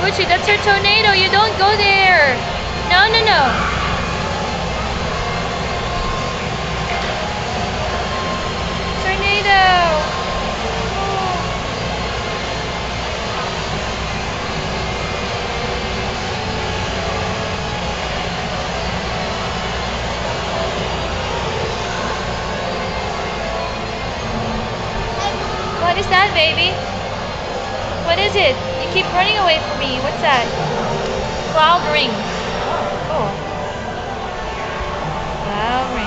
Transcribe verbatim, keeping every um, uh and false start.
Gucci, that's her tornado. You don't go there. No, no, no. Tornado. What is that, baby? What is it? You keep running away from me. What's that? Cloud ring. Oh, cool. Cloud ring.